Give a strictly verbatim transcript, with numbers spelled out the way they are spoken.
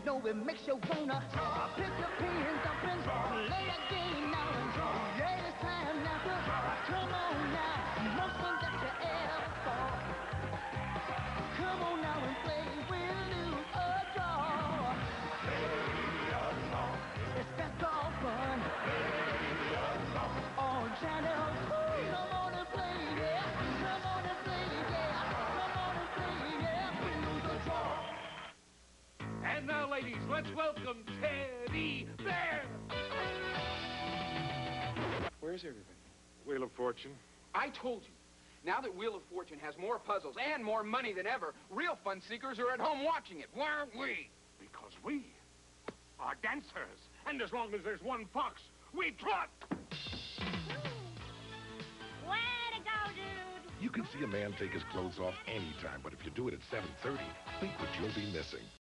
know it makes you wanna pick your pins up and lay that game now. Yeah, it's time now to come on now. Nothing that you ever thought. Come on now and play, win, lose or draw. Play along. It's best all fun. Play along. Oh, channel, come on and play, yeah. Come on and play, yeah. Come on and play, yeah. Win, lose or draw. And now, ladies, let's welcome Teddy Bear. Where's everybody? Wheel of Fortune. I told you. Now that Wheel of Fortune has more puzzles and more money than ever, real fun seekers are at home watching it. Why aren't we? Because we are dancers. And as long as there's one fox, we trot. Way to go, dude! You can see a man take his clothes off anytime, but if you do it at seven thirty, think what you'll be missing.